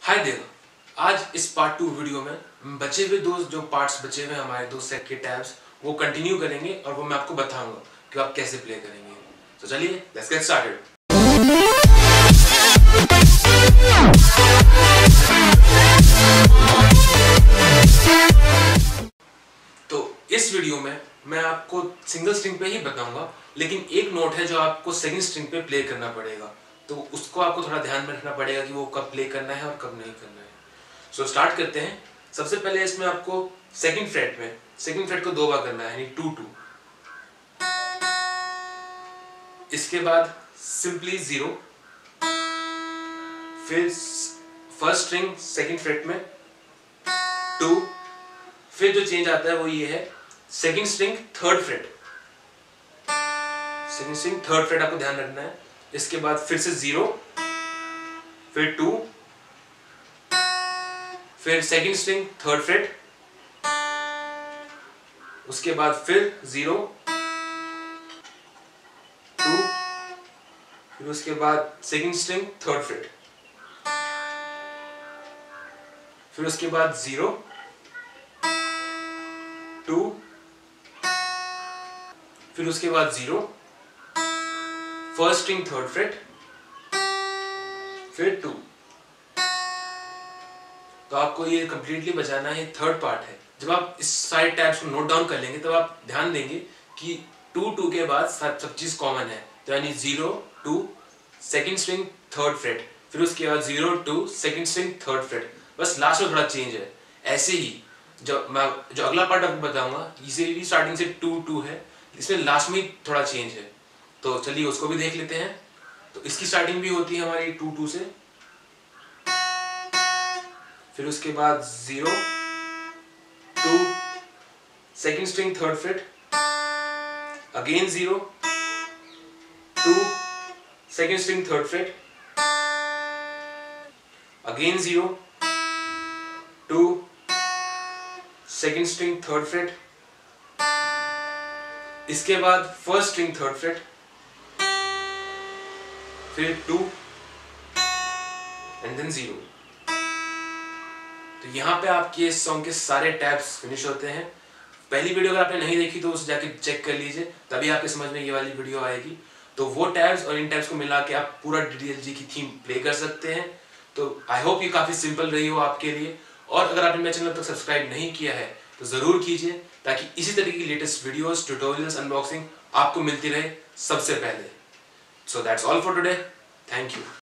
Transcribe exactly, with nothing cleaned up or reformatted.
हाय देव, आज इस part two video में बचे हुए दो जो पार्ट्स बचे हुए हमारे दो सेट के टैब्स वो कंटिन्यू करेंगे और वो मैं आपको बताऊंगा कि आप कैसे प्ले करेंगे। तो चलिए लेट्स गेट स्टार्टेड। तो इस वीडियो में मैं आपको सिंगल स्ट्रिंग पे ही बताऊंगा, लेकिन एक नोट है जो आपको सेकंड स्ट्रिंग पे प्ले करना पड़ेगा, तो उसको आपको थोड़ा ध्यान में रखना पड़ेगा कि वो कब प्ले करना है और कब नहीं करना है। सो so, स्टार्ट करते हैं। सबसे पहले इसमें आपको सेकंड फ्रेट में सेकंड फ्रेट को दो बार करना है, यानी टू टू। इसके बाद सिंपली जीरो, फिर फर्स्ट स्ट्रिंग सेकंड फ्रेट में टू, फिर जो चेंज आता है वो ये है second string third fret, second string third fret आपको ध्यान रखना है। इसके बाद फिर से जीरो, फिर टू, फिर सेकंड स्ट्रिंग थर्ड फ्रेट, उसके बाद फिर जीरो, टू, फिर उसके बाद सेकंड स्ट्रिंग थर्ड फ्रेट, फिर उसके बाद जीरो, टू, फिर उसके बाद zero, first string third fret, फिर टू। तो आपको ये कंप्लीटली बजाना है। थर्ड पार्ट है। जब आप इस साइड टैब्स को नोट डाउन कर लेंगे तब आप ध्यान देंगे कि टू टू के बाद सब सब चीज कॉमन है, तो यानी zero two second string third fret, फिर उसके बाद zero two second string third fret, बस लास्ट में थोड़ा चेंज है। ऐसे ही जो मैं जो अगला पार्ट आपको बताऊंगा, इसे भी स्टार्टिंग से टू टू है, इसमें लास्ट में थोड़ा चेंज है। तो चलिए उसको भी देख लेते हैं। तो इसकी स्टार्टिंग भी होती है हमारी टू टू से, फिर उसके बाद zero two second string third fret, again zero two second string third fret, again zero two second string third fret, इसके बाद फर्स्ट स्ट्रिंग थर्ड फ्रेट, फिर टू एंड देन जीरो। तो यहाँ पे आपके इस सॉन्ग के सारे टैब्स फिनिश होते हैं। पहली वीडियो अगर आपने नहीं देखी तो उसे जाके चेक कर लीजिए, तभी आपके समझ में ये वाली वीडियो आएगी। तो वो टैब्स और इन टैब्स को मिला के आप पूरा डी डी एल जी की थीम प्ले कर सकते हैं। तो आई होप ये काफ़ी सिंपल रही हो आपके लिए। और अगर आपने मेरे चैनल तक सब्सक्राइब नहीं किया है तो ज़रूर कीजिए, ताकि इसी तरीके की लेटेस्ट वीडियोज़, ट्यूटोरियल्स, अनबॉक्सिंग आपको मिलती रहे सबसे पहले। So that's all for today. Thank you.